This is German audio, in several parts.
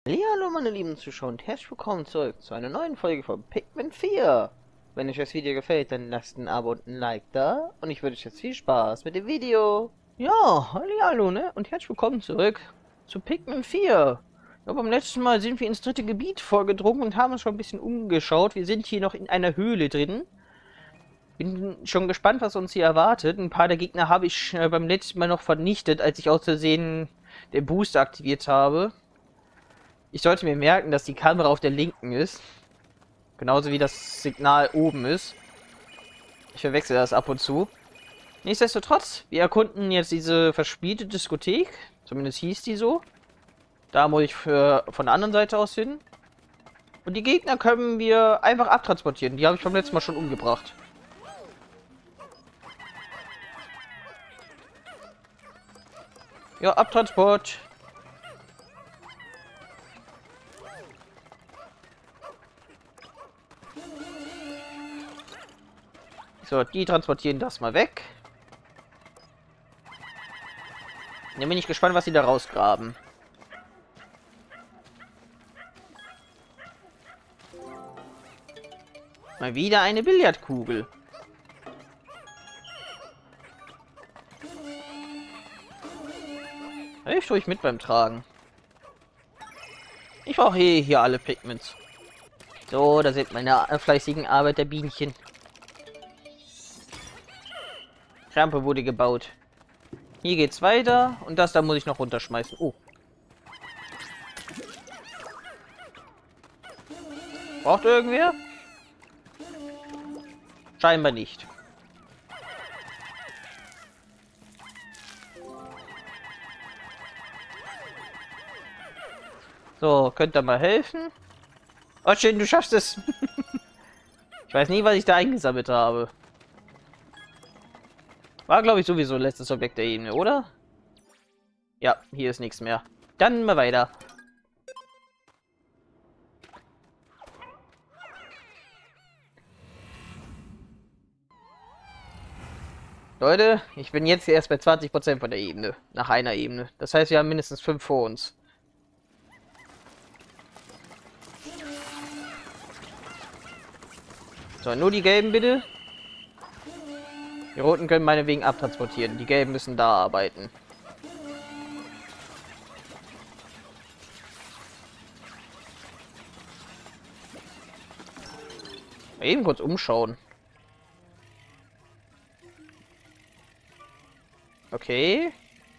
Hallo meine lieben Zuschauer und herzlich willkommen zurück zu einer neuen Folge von Pikmin 4. Wenn euch das Video gefällt, dann lasst ein Abo und ein Like da und ich wünsche euch jetzt viel Spaß mit dem Video. Ja, hallo ne und herzlich willkommen zurück zu Pikmin 4. Ja, beim letzten Mal sind wir ins dritte Gebiet vorgedrungen und haben uns schon ein bisschen umgeschaut. Wir sind hier noch in einer Höhle drin. Bin schon gespannt, was uns hier erwartet. Ein paar der Gegner habe ich beim letzten Mal noch vernichtet, als ich aus Versehen den Booster aktiviert habe. Ich sollte mir merken, dass die Kamera auf der linken ist. Genauso wie das Signal oben ist. Ich verwechsel das ab und zu. Nichtsdestotrotz, wir erkunden jetzt diese verspielte Diskothek. Zumindest hieß die so. Da muss ich von der anderen Seite aus hin. Und die Gegner können wir einfach abtransportieren. Die habe ich beim letzten Mal schon umgebracht. Ja, Abtransport. So, die transportieren das mal weg. Dann bin ich gespannt, was sie da rausgraben. Mal wieder eine Billardkugel. Ich tue mit beim Tragen. Ich brauche hier alle Pigments. So, da sind meine fleißigen Arbeiterbienchen. Rampe wurde gebaut. Hier geht's weiter. Und das da muss ich noch runterschmeißen. Oh. Braucht irgendwer? Scheinbar nicht. So, könnt ihr mal helfen? Oh, schön, du schaffst es. Ich weiß nie, was ich da eingesammelt habe. War, glaube ich, sowieso letztes Objekt der Ebene, oder? Ja, hier ist nichts mehr. Dann mal weiter. Leute, ich bin jetzt erst bei 20% von der Ebene. Nach einer Ebene. Das heißt, wir haben mindestens 5 vor uns. So, nur die gelben bitte. Die roten können meinetwegen abtransportieren. Die gelben müssen da arbeiten. Mal eben kurz umschauen. Okay.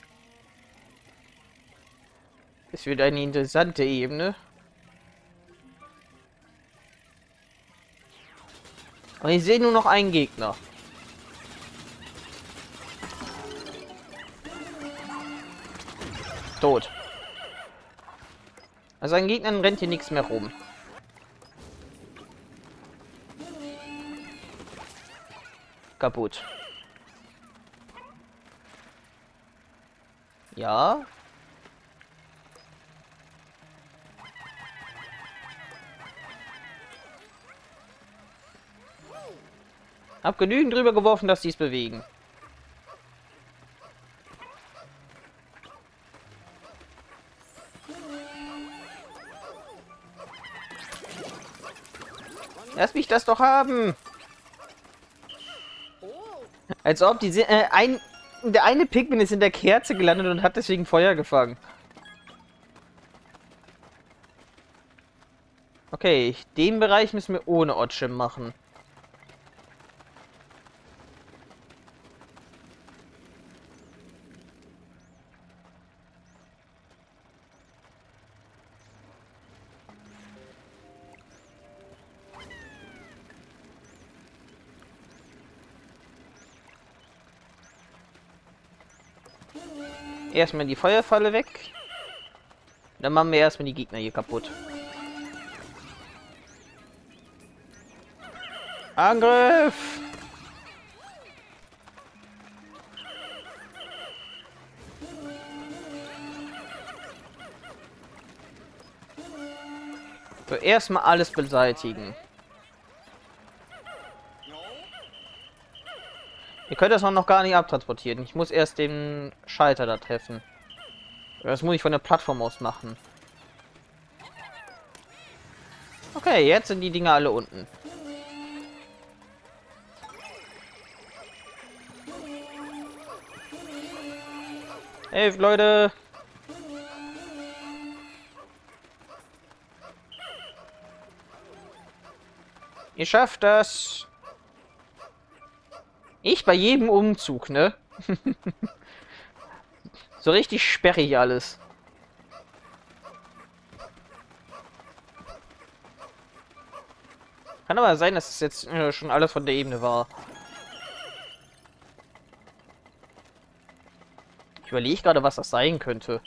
Ist wieder eine interessante Ebene. Und ich sehe nur noch einen Gegner. Tot. Also an Gegnern rennt hier nichts mehr rum. Kaputt. Ja. Hab genügend drüber geworfen, dass die es bewegen. Lass mich das doch haben. Als ob die der eine Pikmin ist in der Kerze gelandet und hat deswegen Feuer gefangen. Okay, den Bereich müssen wir ohne Otschim machen. Erstmal die Feuerfalle weg. Dann machen wir erstmal die Gegner hier kaputt. Angriff! So, erstmal alles beseitigen. Ihr könnt das auch noch gar nicht abtransportieren. Ich muss erst den Schalter da treffen. Das muss ich von der Plattform aus machen. Okay, jetzt sind die Dinger alle unten. Hilft, Leute! Ihr schafft das! Ich bei jedem Umzug, ne? So richtig sperrig alles. Kann aber sein, dass es jetzt schon alles von der Ebene war. Ich überlege gerade, was das sein könnte.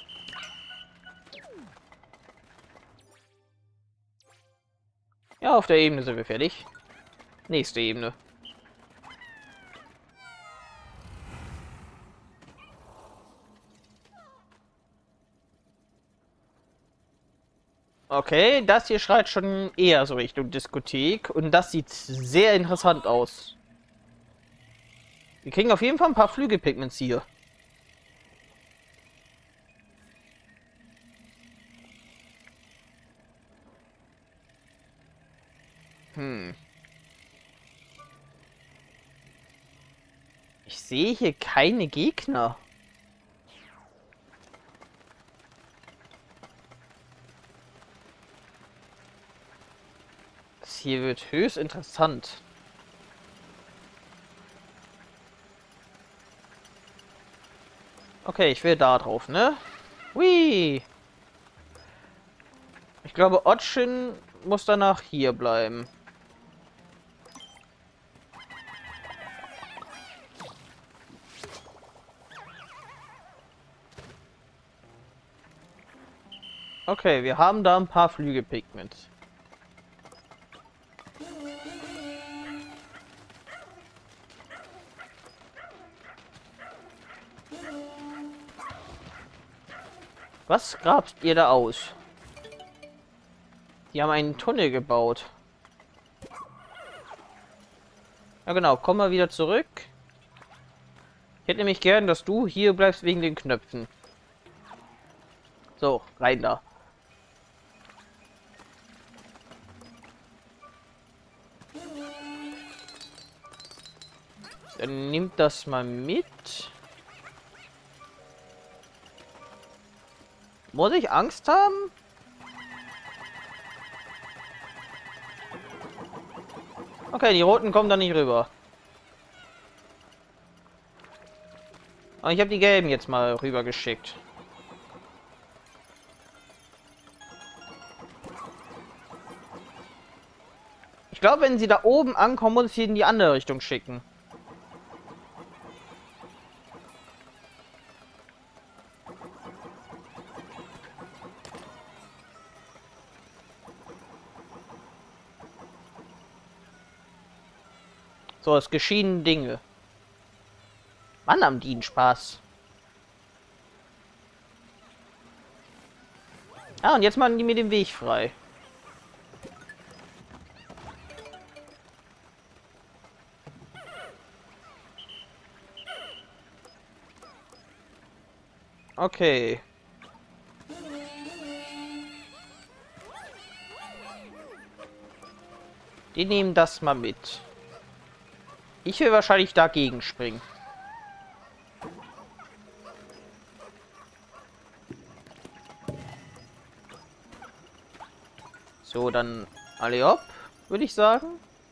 Ja, auf der Ebene sind wir fertig. Nächste Ebene. Okay, das hier schreit schon eher so Richtung Diskothek. Und das sieht sehr interessant aus. Wir kriegen auf jeden Fall ein paar Flügelpigments hier. Ich sehe hier keine Gegner. Das hier wird höchst interessant. Okay, ich will da drauf, ne? Hui! Ich glaube, Otschin muss danach hier bleiben. Okay, wir haben da ein paar Flügelpigment. Was grabt ihr da aus? Die haben einen Tunnel gebaut. Ja genau, komm mal wieder zurück. Ich hätte nämlich gern, dass du hier bleibst wegen den Knöpfen. So, rein da. Dann nimmt das mal mit. Muss ich Angst haben? Okay, die Roten kommen da nicht rüber. Aber ich habe die Gelben jetzt mal rüber geschickt. Ich glaube, wenn sie da oben ankommen, muss ich sie in die andere Richtung schicken. So, es geschehen Dinge. Wann haben die einen Spaß? Ah, und jetzt machen die mir den Weg frei. Okay. Die nehmen das mal mit. Ich will wahrscheinlich dagegen springen. So, dann alle hopp, würde ich sagen.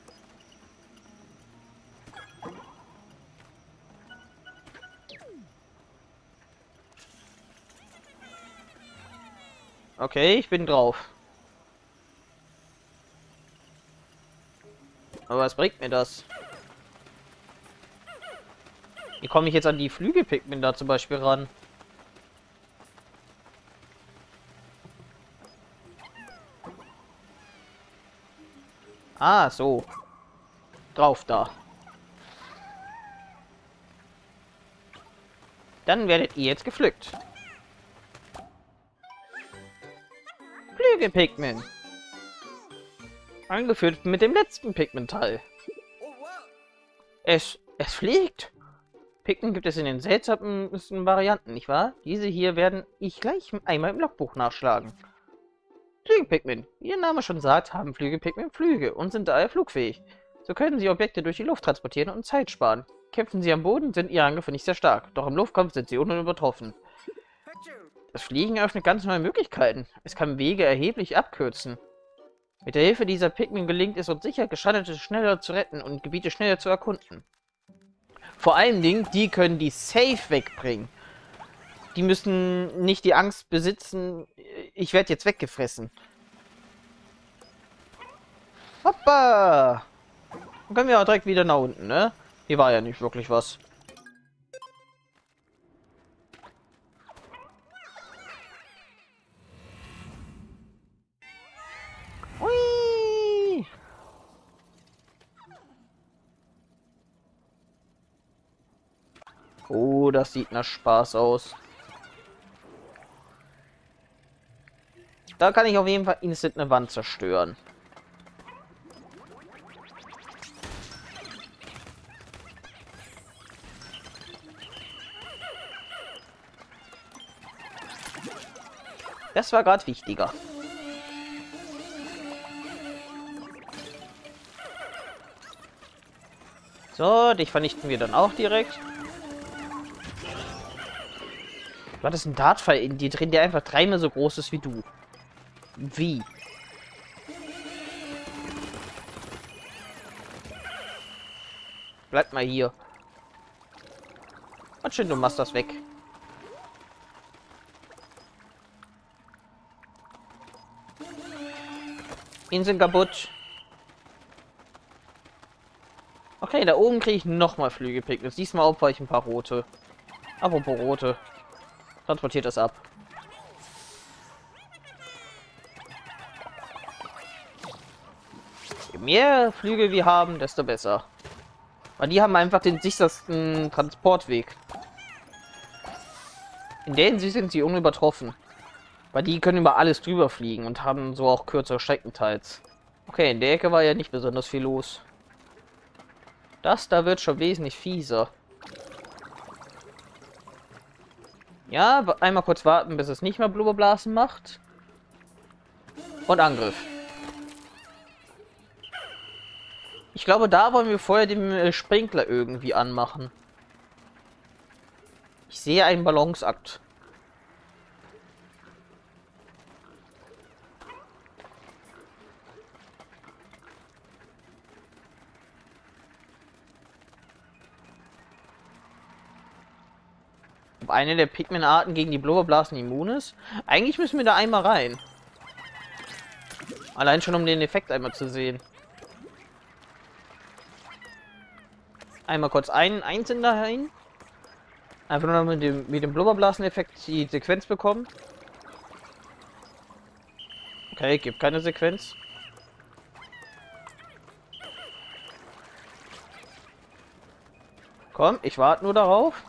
Okay, ich bin drauf. Aber was bringt mir das? Wie komme ich jetzt an die Flügelpigment da zum Beispiel ran? Ah, so. Drauf da. Dann werdet ihr jetzt gepflückt. Flügelpigment. Angeführt mit dem letzten Pigmentteil. Es fliegt. Pigment gibt es in den seltsamsten Varianten, nicht wahr? Diese hier werden ich gleich einmal im Logbuch nachschlagen. Flügel-Pikmin. Wie ihr Name schon sagt, haben Flügel-Pikmin Flügel und sind daher flugfähig. So können sie Objekte durch die Luft transportieren und Zeit sparen. Kämpfen sie am Boden, sind ihre Angriffe nicht sehr stark, doch im Luftkampf sind sie unübertroffen. Das Fliegen eröffnet ganz neue Möglichkeiten. Es kann Wege erheblich abkürzen. Mit der Hilfe dieser Pikmin gelingt es uns sicher, Gestrandete schneller zu retten und Gebiete schneller zu erkunden. Vor allen Dingen, die können die safe wegbringen. Die müssen nicht die Angst besitzen, ich werde jetzt weggefressen. Hoppa! Dann können wir auch direkt wieder nach unten, ne? Hier war ja nicht wirklich was. Hui! Oh, das sieht nach Spaß aus. Da kann ich auf jeden Fall instant eine Wand zerstören. Das war gerade wichtiger. So, dich vernichten wir dann auch direkt. Du hattest einen Dartpfeil in dir drin, der einfach dreimal so groß ist wie du. Wie? Bleib mal hier. Und schön, du machst das weg. Inseln kaputt. Okay, da oben kriege ich nochmal Flügelpicknis. Diesmal opfer ich ein paar rote. Apropos rote. Transportiert das ab. Je mehr Flügel wir haben, desto besser. Weil die haben einfach den sichersten Transportweg. In der Hinsicht sind sie unübertroffen. Weil die können über alles drüber fliegen und haben so auch kürzere Strecken teils. Okay, in der Ecke war ja nicht besonders viel los. Das da wird schon wesentlich fieser. Ja, einmal kurz warten, bis es nicht mehr Blubberblasen macht. Und Angriff. Ich glaube, da wollen wir vorher den Sprinkler irgendwie anmachen. Ich sehe einen Balanceakt. Ob eine der Pikmin-Arten gegen die Blubberblasen immun ist? Eigentlich müssen wir da einmal rein. Allein schon, um den Effekt einmal zu sehen. Einmal kurz einzeln dahin. Einfach nur mit dem Blubberblasen-Effekt die Sequenz bekommen. Okay, gibt keine Sequenz. Komm, ich warte nur darauf.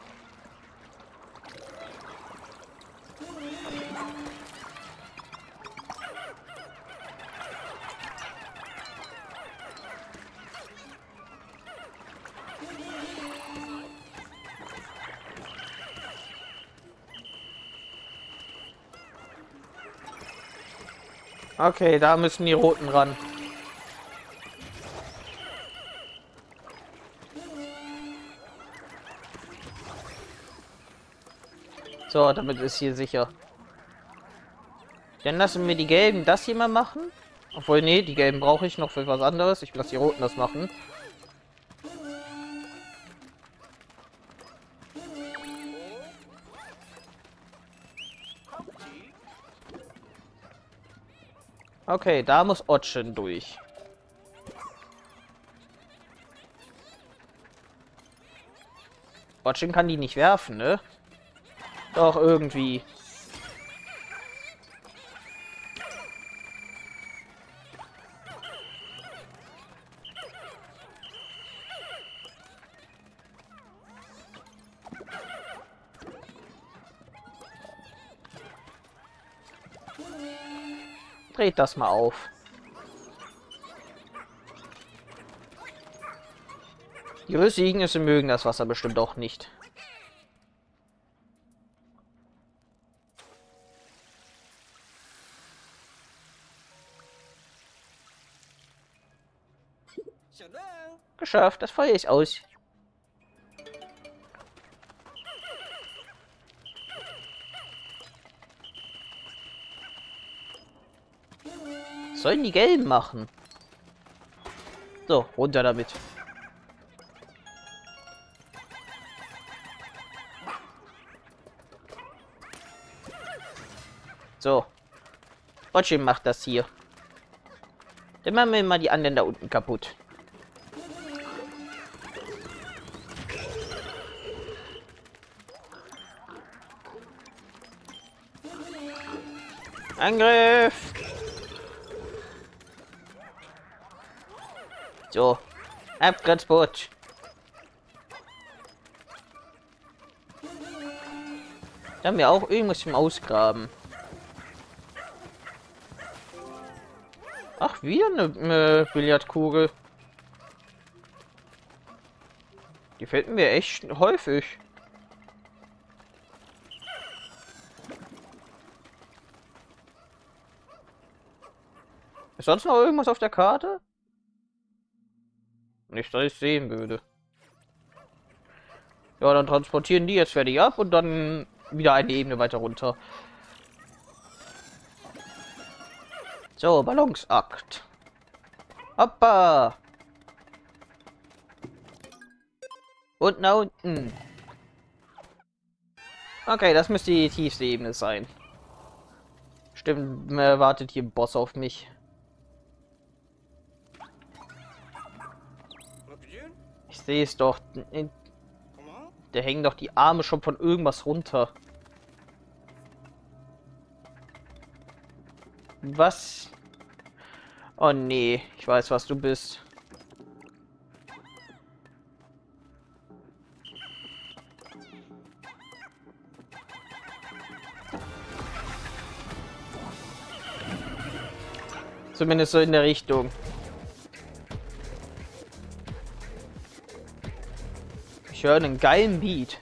Okay, da müssen die Roten ran. So, damit ist hier sicher. Dann lassen wir die Gelben das hier mal machen. Obwohl, nee, die Gelben brauche ich noch für was anderes. Ich lasse die Roten das machen. Okay, da muss Otschen durch. Otschen kann die nicht werfen, ne? Doch, irgendwie. Dreht das mal auf. Die rüssigen mögen das Wasser bestimmt auch nicht. Geschafft, das Feuer ist aus. Was sollen die Gelben machen? So, runter damit. So. Trotzdem macht das hier. Dann machen wir mal die anderen da unten kaputt. Angriff! So. Abtransport. Da haben wir auch irgendwas zum Ausgraben. Ach, wieder eine Billardkugel. Die finden wir echt häufig. Ist sonst noch irgendwas auf der Karte? Nicht, dass ich sehen würde. Ja, dann transportieren die jetzt fertig ab und dann wieder eine Ebene weiter runter. So, Balanciakt. Hoppa! Und nach unten. Okay, das müsste die tiefste Ebene sein. Stimmt, wartet hier ein Boss auf mich. Ich sehe es doch. Da hängen doch die Arme schon von irgendwas runter. Was? Oh nee, ich weiß, was du bist. Zumindest so in der Richtung. Ich höre einen geilen Beat.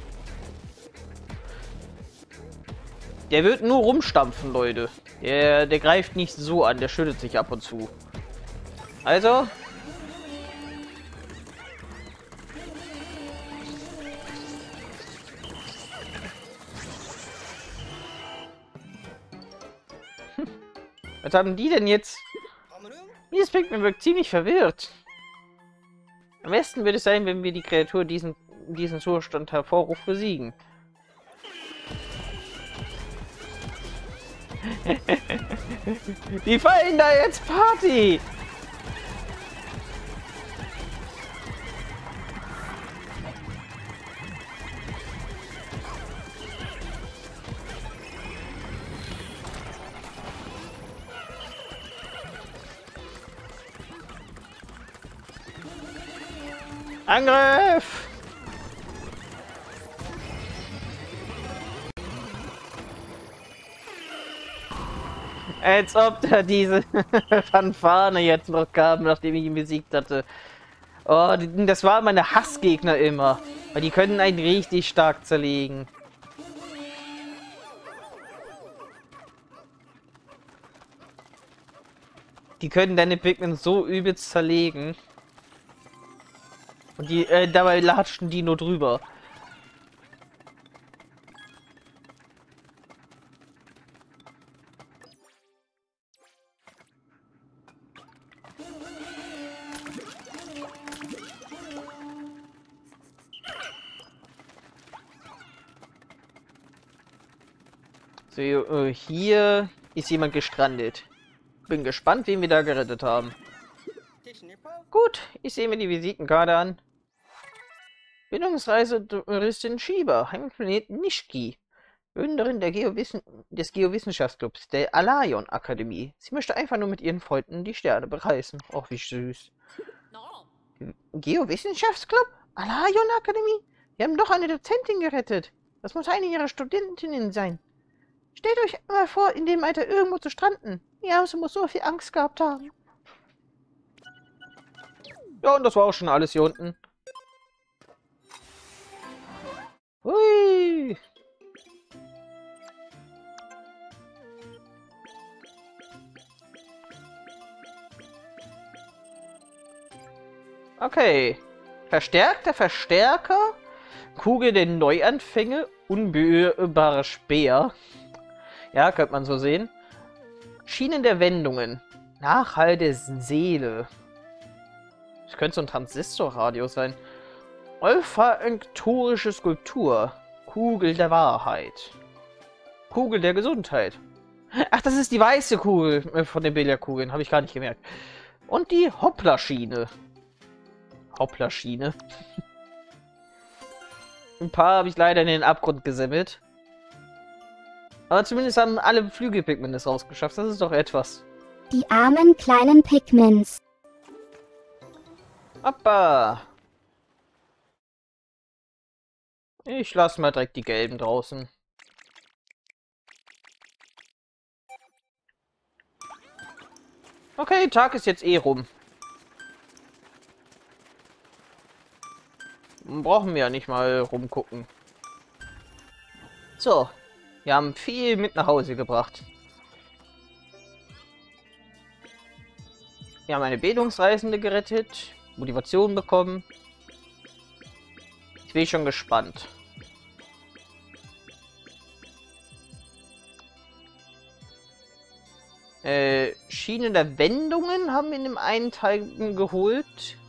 Der wird nur rumstampfen, Leute. Der greift nicht so an, der schüttelt sich ab und zu. Also. Was haben die denn jetzt? Dieses Pikmin wirkt ziemlich verwirrt. Am besten würde es sein, wenn wir die Kreatur diesen Zustand hervorruft besiegen. Die fallen da jetzt Party! Angriff! Als ob da diese Fanfare jetzt noch kam, nachdem ich ihn besiegt hatte. Oh, das waren meine Hassgegner immer. Weil die können einen richtig stark zerlegen. Die können deine Pikmin so übelst zerlegen. Und die dabei latschen die nur drüber. So, hier ist jemand gestrandet. Bin gespannt, wen wir da gerettet haben. Gut, ich sehe mir die Visitenkarte an. Bildungsreise Touristin Shiba, Heimatplaneten Nishiki. Gründerin des Geowissenschaftsclubs der Alaion Akademie. Sie möchte einfach nur mit ihren Freunden die Sterne bereisen. Och, wie süß. Geowissenschaftsclub? Alaion Akademie? Wir haben doch eine Dozentin gerettet. Das muss eine ihrer Studentinnen sein. Stellt euch mal vor, in dem Alter irgendwo zu stranden. Ja, sie muss so viel Angst gehabt haben. Ja, und das war auch schon alles hier unten. Hui! Okay. Verstärkter Verstärker. Kugel der Neuanfänge. Unberührbare Speer. Ja, könnte man so sehen. Schienen der Wendungen. Nachhall der Seele. Das könnte so ein Transistorradio sein. Olfaktorische Skulptur. Kugel der Wahrheit. Kugel der Gesundheit. Ach, das ist die weiße Kugel von den Billardkugeln. Habe ich gar nicht gemerkt. Und die Hopplerschiene. Hopplerschiene. Ein paar habe ich leider in den Abgrund gesammelt. Aber zumindest haben alle Flügelpigmen es rausgeschafft. Das ist doch etwas. Die armen kleinen Pikmins. Hoppa. Ich lasse mal direkt die gelben draußen. Okay, Tag ist jetzt eh rum. Brauchen wir ja nicht mal rumgucken. So, wir haben viel mit nach Hause gebracht. Wir haben eine Bildungsreisende gerettet, Motivation bekommen. Ich bin schon gespannt. Schiene der Wendungen haben wir in dem einen Teil geholt.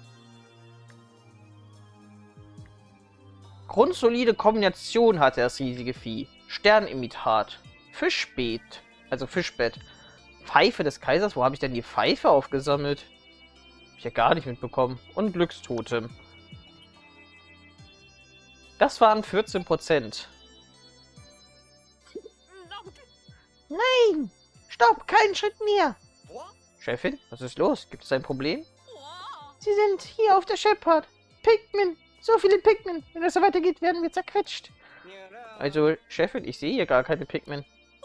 Grundsolide Kombination hatte das riesige Vieh. Sternimitat. Fischbeet. Also Fischbett. Pfeife des Kaisers. Wo habe ich denn die Pfeife aufgesammelt? Hab ich ja gar nicht mitbekommen. Und Glückstotem. Das waren 14%. Nein! Stopp! Keinen Schritt mehr! Chefin, was ist los? Gibt es ein Problem? Sie sind hier auf der Shepard. Pikmin! So viele Pikmin! Wenn das so weitergeht, werden wir zerquetscht. Also, Chefin, ich sehe hier gar keine Pikmin.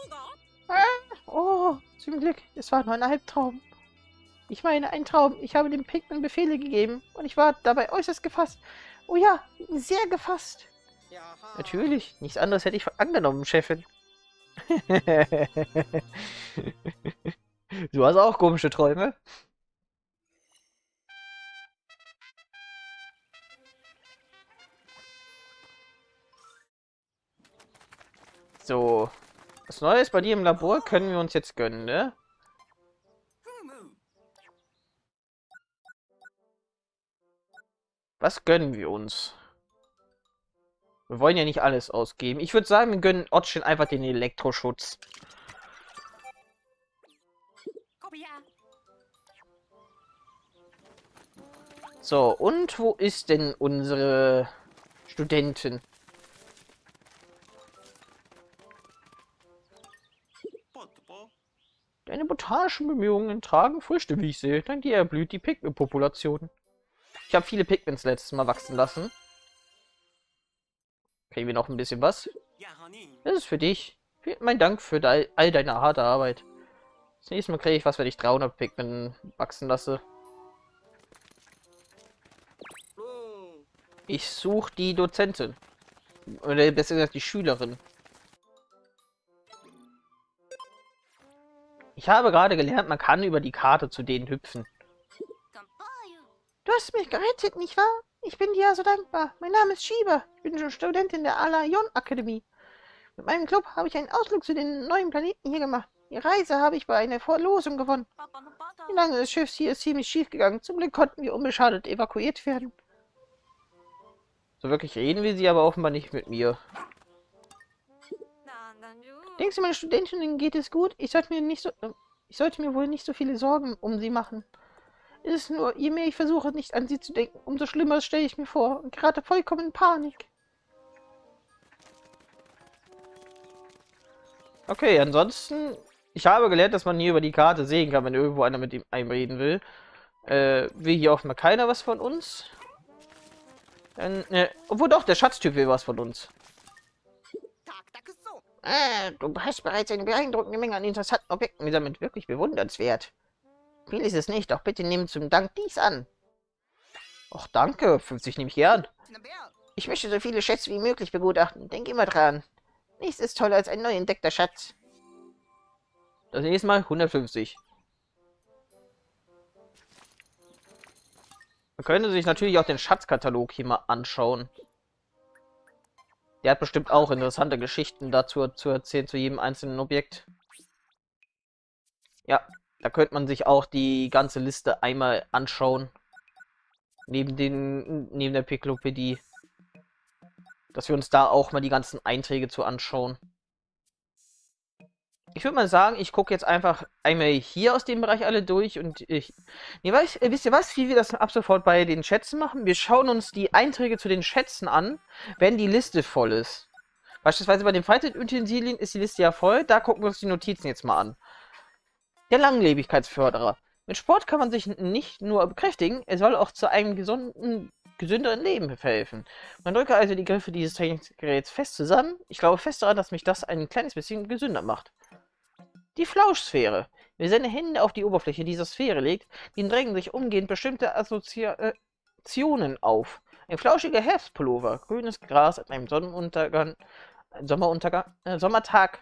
Oh, zum Glück. Es war nur ein Albtraum. Ich meine, ein Traum. Ich habe dem Pikmin Befehle gegeben und ich war dabei äußerst gefasst. Oh ja, sehr gefasst. Natürlich. Nichts anderes hätte ich angenommen, Chefin. Du hast auch komische Träume. So. Was Neues bei dir im Labor können wir uns jetzt gönnen, ne? Was gönnen wir uns? Wir wollen ja nicht alles ausgeben. Ich würde sagen, wir gönnen Ottchen einfach den Elektroschutz. So, und wo ist denn unsere Studentin? Deine botanischen Bemühungen tragen Früchte, wie ich sehe. Dank dir erblüht die Pikmin-Population. Ich habe viele Pikmins letztes Mal wachsen lassen. Kriegen wir noch ein bisschen was? Das ist für dich. Mein Dank für all deine harte Arbeit. Das nächste Mal kriege ich was, wenn ich 300 Pikmin wachsen lasse. Ich suche die Dozentin. Oder besser gesagt die Schülerin. Ich habe gerade gelernt, man kann über die Karte zu denen hüpfen. Du hast mich gerettet, nicht wahr? Ich bin dir ja so dankbar. Mein Name ist Shiba. Ich bin schon Studentin der Alayon Akademie. Mit meinem Club habe ich einen Ausflug zu den neuen Planeten hier gemacht. Die Reise habe ich bei einer Verlosung gewonnen. Die Landung des Schiffs hier ist ziemlich schief gegangen. Zum Glück konnten wir unbeschadet evakuiert werden. So wirklich reden will sie aber offenbar nicht mit mir. Denkst du, meine Studentinnen geht es gut? Ich sollte mir wohl nicht so viele Sorgen um sie machen. Es ist nur, je mehr ich versuche, nicht an sie zu denken, umso schlimmer stelle ich mir vor und gerate vollkommen in Panik. Okay, ansonsten, ich habe gelernt, dass man hier über die Karte sehen kann, wenn irgendwo einer mit ihm einreden will. Will hier offenbar keiner was von uns. Dann, obwohl doch, der Schatztyp will was von uns. Du hast bereits eine beeindruckende Menge an interessanten Objekten gesammelt. Wirklich bewundernswert. Viel ist es nicht, doch bitte nehmen zum Dank dies an. Och, danke. 50 nehme ich gern. Ich möchte so viele Schätze wie möglich begutachten. Denk immer dran. Nichts ist toller als ein neu entdeckter Schatz. Das nächste Mal 150. Man könnte sich natürlich auch den Schatzkatalog hier mal anschauen. Der hat bestimmt auch interessante Geschichten dazu zu erzählen, zu jedem einzelnen Objekt. Ja, da könnte man sich auch die ganze Liste einmal anschauen. Neben der Piklopädie. Dass wir uns da auch mal die ganzen Einträge zu anschauen. Ich würde mal sagen, ich gucke jetzt einfach einmal hier aus dem Bereich alle durch und wisst ihr was, wie wir das ab sofort bei den Schätzen machen? Wir schauen uns die Einträge zu den Schätzen an, wenn die Liste voll ist. Beispielsweise bei den Freizeitutensilien ist die Liste ja voll, da gucken wir uns die Notizen jetzt mal an. Der Langlebigkeitsförderer. Mit Sport kann man sich nicht nur bekräftigen, er soll auch zu einem gesünderen Leben verhelfen. Man drücke also die Griffe dieses Trainingsgeräts fest zusammen. Ich glaube fest daran, dass mich das ein kleines bisschen gesünder macht. Die Flauschsphäre. Wer seine Hände auf die Oberfläche dieser Sphäre legt, den drängen sich umgehend bestimmte Assoziationen auf. Ein flauschiger Herbstpullover, grünes Gras an einem Sommertag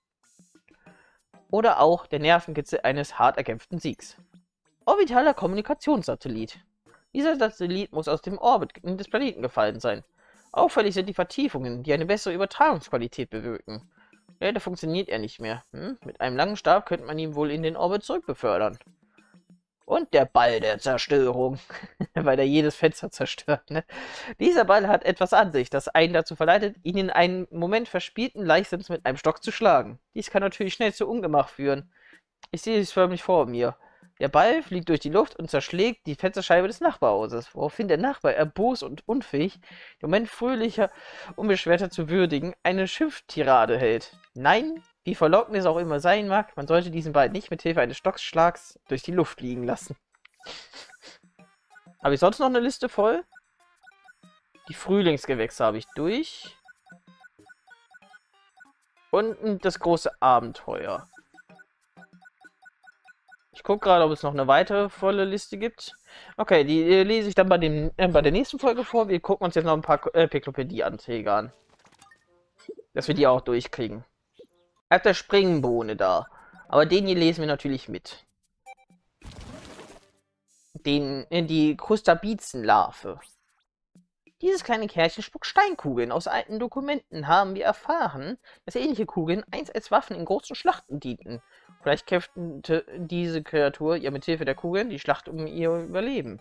oder auch der Nervenkitzel eines hart erkämpften Siegs. Orbitaler Kommunikationssatellit. Dieser Satellit muss aus dem Orbit des Planeten gefallen sein. Auffällig sind die Vertiefungen, die eine bessere Übertragungsqualität bewirken. Leider funktioniert er nicht mehr. Mit einem langen Stab könnte man ihn wohl in den Orbit zurückbefördern. Und der Ball der Zerstörung. Weil er jedes Fenster zerstört, ne? Dieser Ball hat etwas an sich, das einen dazu verleitet, ihn in einem Moment verspielten Leichtsinns mit einem Stock zu schlagen. Dies kann natürlich schnell zu Ungemach führen. Ich sehe es förmlich vor mir. Der Ball fliegt durch die Luft und zerschlägt die Fensterscheibe des Nachbarhauses, woraufhin der Nachbar, erbost und unfähig, den Moment fröhlicher, unbeschwerter zu würdigen, eine Schimpftirade hält. Nein, wie verlockend es auch immer sein mag, man sollte diesen Ball nicht mit Hilfe eines Stockschlags durch die Luft fliegen lassen. Habe ich sonst noch eine Liste voll? Die Frühlingsgewächse habe ich durch. Und das große Abenteuer. Ich gucke gerade, ob es noch eine weitere volle Liste gibt. Okay, die lese ich dann bei der nächsten Folge vor. Wir gucken uns jetzt noch ein paar Piklopädie-Anträge an. Dass wir die auch durchkriegen. Er hat der Springbohne da. Aber den hier lesen wir natürlich mit. Die Krustabizenlarve. Dieses kleine Kerlchen spuckt Steinkugeln. Aus alten Dokumenten haben wir erfahren, dass ähnliche Kugeln einst als Waffen in großen Schlachten dienten. Vielleicht kämpfte diese Kreatur ja mit Hilfe der Kugeln die Schlacht um ihr Überleben.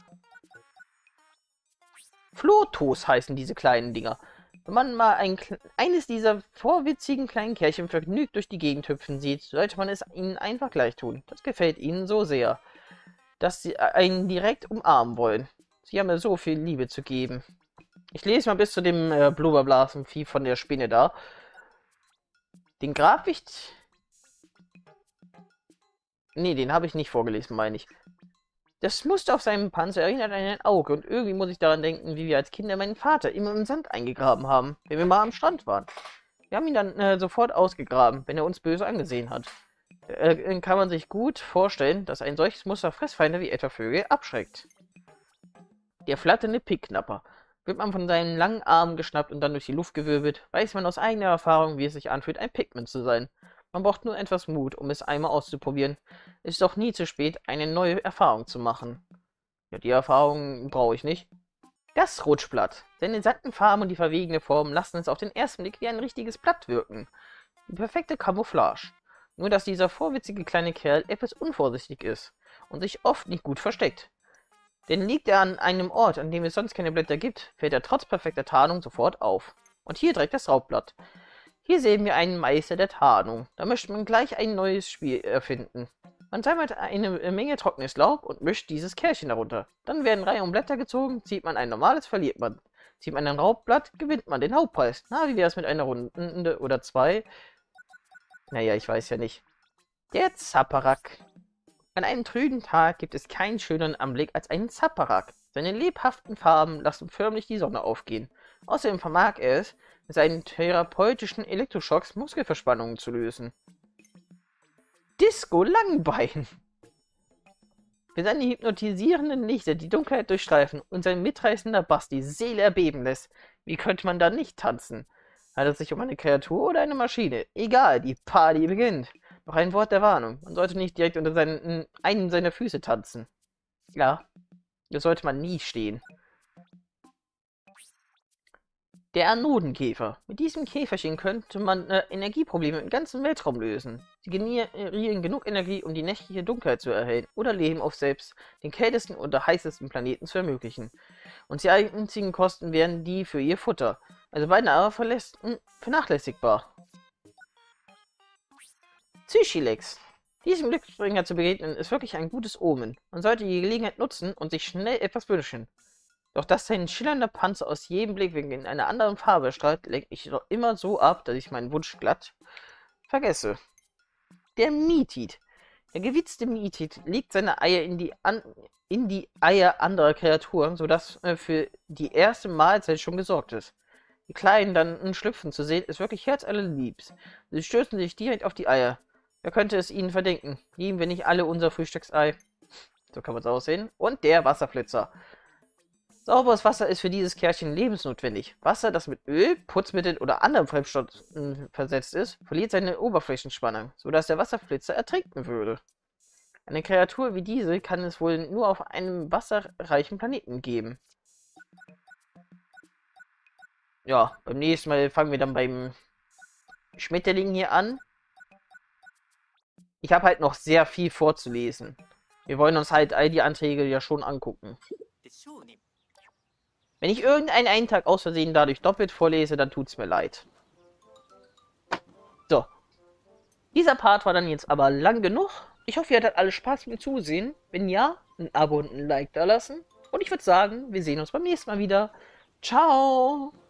Flotos heißen diese kleinen Dinger. Wenn man mal eines dieser vorwitzigen kleinen Kerlchen vergnügt durch die Gegend hüpfen sieht, sollte man es ihnen einfach gleich tun. Das gefällt ihnen so sehr, dass sie einen direkt umarmen wollen. Sie haben mir so viel Liebe zu geben. Ich lese mal bis zu dem Blubberblasenvieh von der Spinne da. Den Grabwicht... Nee, den habe ich nicht vorgelesen, meine ich. Das Muster auf seinem Panzer erinnert an ein Auge und irgendwie muss ich daran denken, wie wir als Kinder meinen Vater immer im Sand eingegraben haben, wenn wir mal am Strand waren. Wir haben ihn dann sofort ausgegraben, wenn er uns böse angesehen hat. Kann man sich gut vorstellen, dass ein solches Muster Fressfeinde wie etwa Vögel abschreckt. Der flatternde Pickknapper. Wird man von seinen langen Armen geschnappt und dann durch die Luft gewirbelt, weiß man aus eigener Erfahrung, wie es sich anfühlt, ein Pikmin zu sein. Man braucht nur etwas Mut, um es einmal auszuprobieren. Es ist doch nie zu spät, eine neue Erfahrung zu machen. Ja, die Erfahrung brauche ich nicht. Das Rutschblatt. Seine satten Farben und die verwegene Form lassen es auf den ersten Blick wie ein richtiges Blatt wirken. Die perfekte Camouflage. Nur, dass dieser vorwitzige kleine Kerl etwas unvorsichtig ist und sich oft nicht gut versteckt. Denn liegt er an einem Ort, an dem es sonst keine Blätter gibt, fällt er trotz perfekter Tarnung sofort auf. Und hier direkt das Raubblatt. Hier sehen wir einen Meister der Tarnung. Da möchte man gleich ein neues Spiel erfinden. Man sammelt eine Menge trockenes Laub und mischt dieses Kerlchen darunter. Dann werden Reihen um Blätter gezogen, zieht man ein normales, verliert man. Zieht man ein Raubblatt, gewinnt man den Hauptpreis. Na, wie wäre es mit einer Runde oder zwei? Naja, ich weiß ja nicht. Der Zaparak. An einem trüben Tag gibt es keinen schöneren Anblick als einen Zaparak. Seine lebhaften Farben lassen förmlich die Sonne aufgehen. Außerdem vermag er es, mit seinen therapeutischen Elektroschocks Muskelverspannungen zu lösen. Disco Langbein. Für seine hypnotisierenden Lichter die Dunkelheit durchstreifen und sein mitreißender Bass die Seele erbeben lässt, wie könnte man da nicht tanzen? Handelt es sich um eine Kreatur oder eine Maschine? Egal, die Party beginnt. Noch ein Wort der Warnung. Man sollte nicht direkt unter einen seiner Füße tanzen. Ja, Das sollte man nie stehen. Der Anodenkäfer. Mit diesem Käferchen könnte man Energieprobleme im ganzen Weltraum lösen. Sie generieren genug Energie, um die nächtliche Dunkelheit zu erhellen oder Leben auf selbst den kältesten oder heißesten Planeten zu ermöglichen. Und die einzigen Kosten wären die für ihr Futter. Also beinahe vernachlässigbar. Psychilex. Diesem Glücksbringer zu begegnen ist wirklich ein gutes Omen. Man sollte die Gelegenheit nutzen und sich schnell etwas wünschen. Doch dass sein schillernder Panzer aus jedem Blickwinkel in einer anderen Farbe strahlt, lenkt mich doch immer so ab, dass ich meinen Wunsch glatt vergesse. Der Meatit. Der gewitzte Meatit legt seine Eier in die Eier anderer Kreaturen, sodass für die erste Mahlzeit schon gesorgt ist. Die Kleinen dann schlüpfen zu sehen, ist wirklich herzallerliebst. Sie stürzen sich direkt auf die Eier. Wer könnte es ihnen verdenken? Lieben wir nicht alle unser Frühstücksei? So kann man es aussehen. Und der Wasserflitzer. Sauberes Wasser ist für dieses Kerlchen lebensnotwendig. Wasser, das mit Öl, Putzmitteln oder anderem Treibstoffen versetzt ist, verliert seine Oberflächenspannung, sodass der Wasserflitzer ertrinken würde. Eine Kreatur wie diese kann es wohl nur auf einem wasserreichen Planeten geben. Ja, beim nächsten Mal fangen wir dann beim Schmetterling hier an. Ich habe halt noch sehr viel vorzulesen. Wir wollen uns halt all die Anträge ja schon angucken. Wenn ich irgendeinen Eintrag aus Versehen dadurch doppelt vorlese, dann tut's mir leid. So. Dieser Part war dann jetzt aber lang genug. Ich hoffe, ihr hattet alle Spaß mit dem Zusehen. Wenn ja, ein Abo und ein Like da lassen. Und ich würde sagen, wir sehen uns beim nächsten Mal wieder. Ciao!